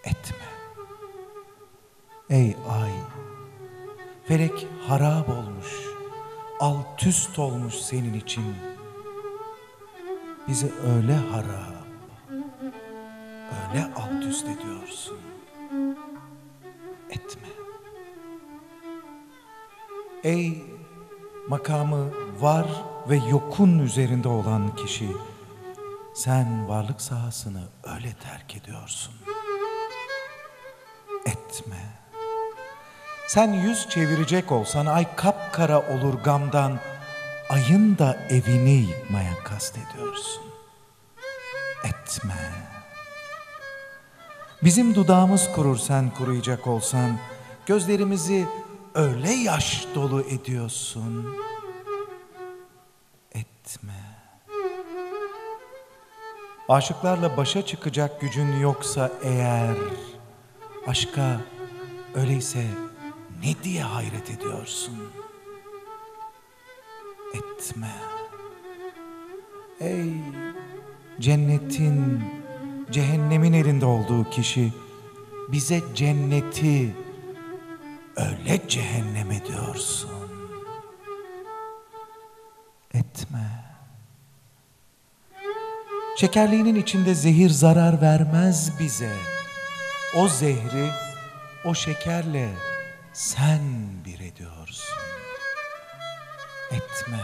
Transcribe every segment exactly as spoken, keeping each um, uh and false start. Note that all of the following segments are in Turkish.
etme. Ey ay, felek harap olmuş, alt üst olmuş senin için. Bizi öyle harap, öyle alt üst ediyorsun. Etme. Ey makamı var ve yokun üzerinde olan kişi, sen varlık sahasını öyle terk ediyorsun. Etme. Sen yüz çevirecek olsan ay kapkara olur gamdan, ayın da evini yıkmaya kastediyorsun. Etme. Bizim dudağımız kurur sen kuruyacak olsan, gözlerimizi öyle yaş dolu ediyorsun. Etme. Aşıklarla başa çıkacak gücün yoksa eğer, aşka öyleyse ne diye hayret ediyorsun? Etme. Ey cennetin, cehennemin elinde olduğu kişi, bize cenneti öyle cehennem ediyorsun. Etme. Şekerliğinin içinde zehir zarar vermez bize. O zehri o şekerle sen bir ediyorsun. Etme.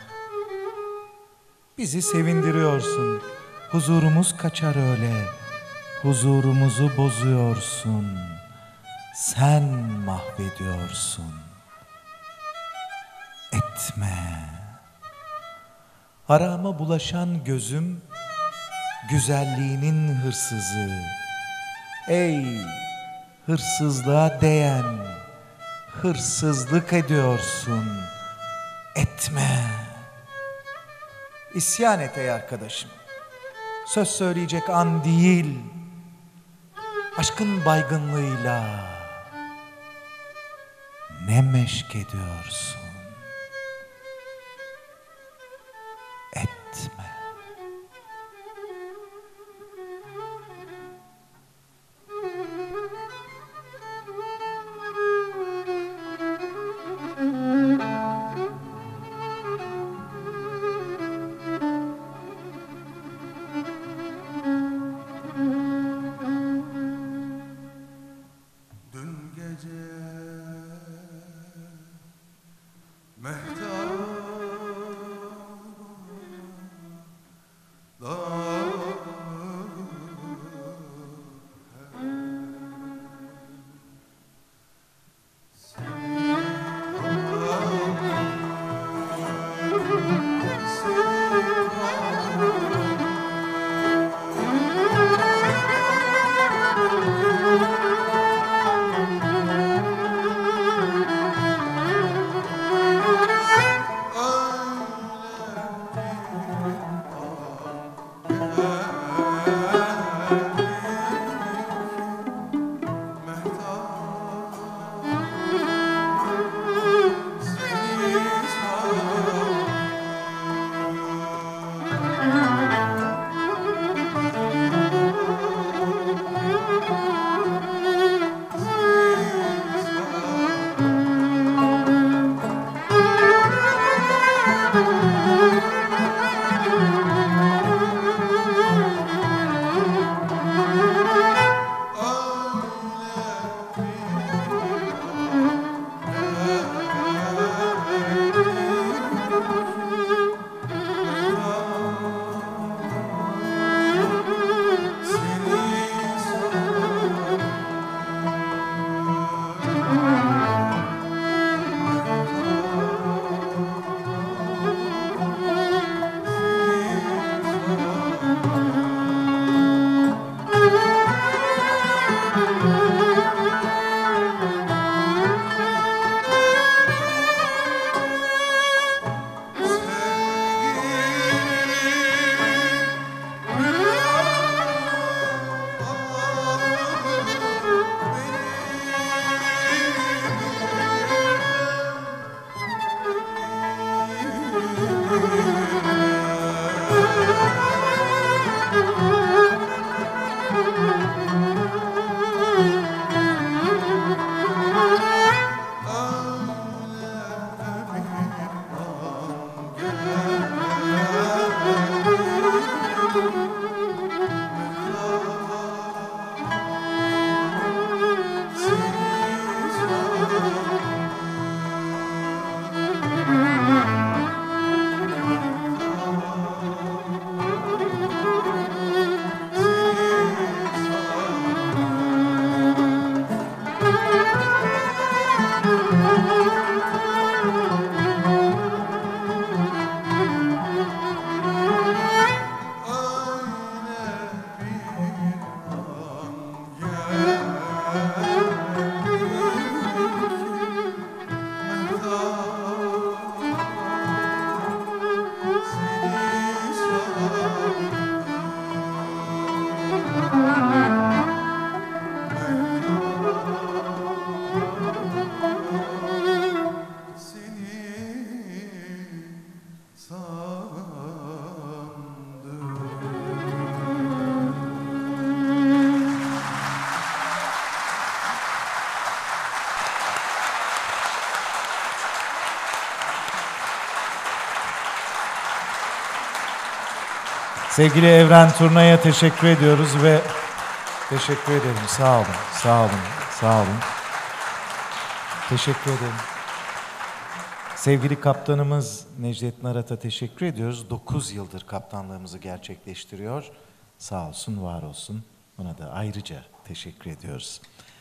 Bizi sevindiriyorsun. Huzurumuz kaçar öyle. Huzurumuzu bozuyorsun. Sen mahvediyorsun. Etme. Harama bulaşan gözüm, güzelliğinin hırsızı. Ey hırsızlığa değen, hırsızlık ediyorsun. Etme. İsyan et ey arkadaşım. Söz söyleyecek an değil, aşkın baygınlığıyla ne meşk ediyorsun? Etme. Sevgili Evren Turna'ya teşekkür ediyoruz ve teşekkür ederim. Sağ olun, sağ olun, sağ olun. Teşekkür ederim. Sevgili kaptanımız Necdet Narat'a teşekkür ediyoruz. dokuz yıldır kaptanlığımızı gerçekleştiriyor. Sağ olsun, var olsun. Buna da ayrıca teşekkür ediyoruz.